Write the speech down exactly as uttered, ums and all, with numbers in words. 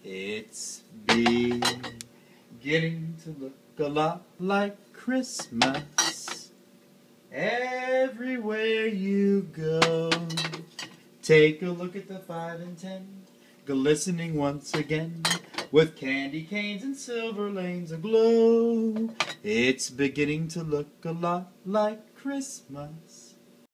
It's beginning to look a lot like Christmas everywhere you go. Take a look at the five and ten, glistening once again, with candy canes and silver lanes aglow. It's beginning to look a lot like Christmas